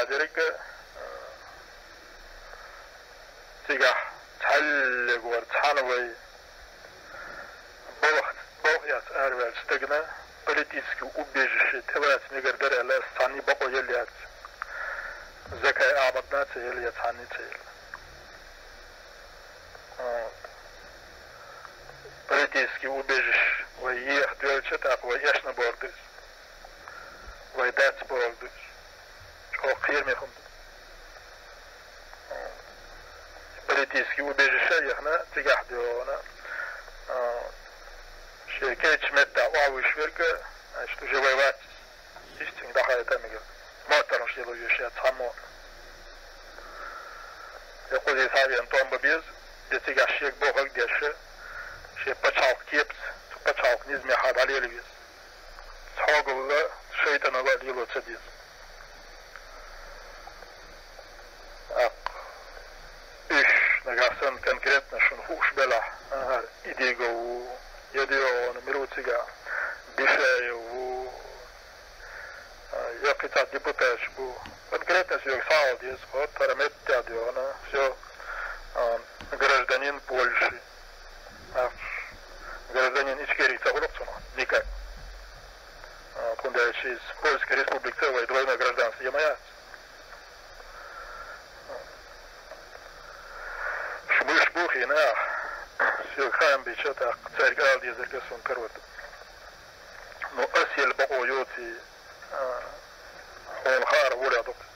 야들게 제가 잘고 차는 бог арвел стегна политически убежище това снегърдър еле сани бако елият закай абадна це елият сани це политически убежище вай ех дөлче так вай ешна бордус вай дац бордус о кирмехум политически убежище ехна тигах диона شركات متى واوي شركة اشتو جوابات يستن دخل تاميجا ما ترنش يلو يشيات همو يقول يسابي انتون ببيز ديتيجا شيك بوغل ديشي شي بچاوك كيبس بچاوك نزمي حاد عليه لبيز تحوغل شيطان الله ليلو تسديز ايش نقاسن конкретно شنخوش بلا идеغو يديو نمروتيغا بيشايو يقيتا ديبوتاش بو конкретно все саудис вот параметр диона все гражданин Польши гражданин Ичкерии Цагулокцуна никак куда из Польской республики целое двойное гражданство ямая шмышбухи на все хаем бичата царь галди зеркесон карот но асел богоёти он хар волядок